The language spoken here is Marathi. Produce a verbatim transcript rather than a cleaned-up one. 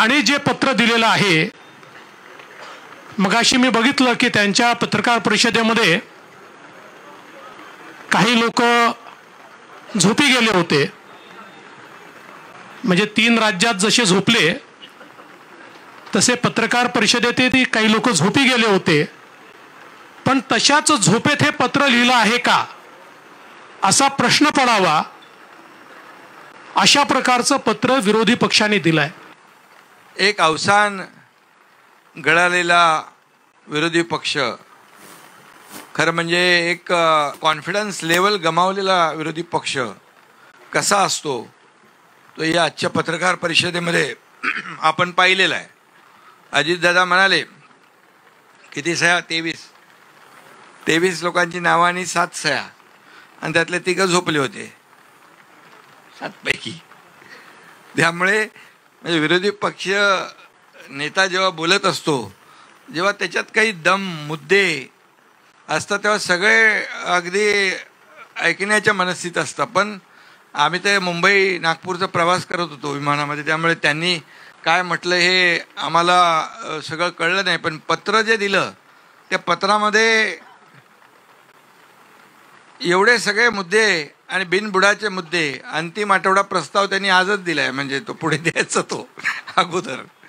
आणि जे पत्र दिलेलं आहे, मगाशी मी बघितलं की त्यांच्या पत्रकार परिषदेमध्ये काही लोक झोपी गेले होते. म्हणजे तीन राज्यात जसे झोपले तसे पत्रकार परिषदेतही काही लोक झोपी गेले होते. पण तशाच झोपेत हे पत्र लिहिलं आहे का असा प्रश्न पडावा, अशा प्रकारचं पत्र विरोधी पक्षाने दिलंय. एक अवसान गळालेला विरोधी पक्ष, खरं म्हणजे एक कॉन्फिडन्स लेवल गमावलेला विरोधी पक्ष कसा असतो तो या आजच्या पत्रकार परिषदेमध्ये आपण पाहिलेला आहे. अजितदादा म्हणाले किती सह्या, तेवीस तेवीस लोकांची नावं आणि सात सह्या, आणि त्यातले तिघं झोपले होते सातपैकी. त्यामुळे म्हणजे विरोधी पक्ष नेता जेव्हा बोलत असतो, जेव्हा त्याच्यात काही दम मुद्दे असतात, तेव्हा सगळे अगदी ऐकण्याच्या मनस्थितीत असतात. पण आम्ही ते मुंबई नागपूरचा प्रवास करत होतो विमानामध्ये, त्यामुळे त्यांनी काय म्हटलं हे आम्हाला सगळं कळलं नाही. पण पत्र जे दिलं त्या पत्रामध्ये एवढे सगळे मुद्दे आणि बिनबुडाचे मुद्दे, अंतिम आठवडा प्रस्ताव त्यांनी आजच दिलाय, म्हणजे तो पुढे द्यायचा तो अगोदर